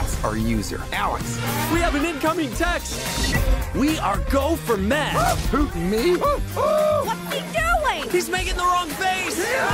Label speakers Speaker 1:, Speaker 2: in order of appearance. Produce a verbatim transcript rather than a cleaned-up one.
Speaker 1: That's our user, Alex.
Speaker 2: We have an incoming text. We are go for men.
Speaker 1: Who, me?
Speaker 3: What's he doing?
Speaker 2: He's making the wrong face.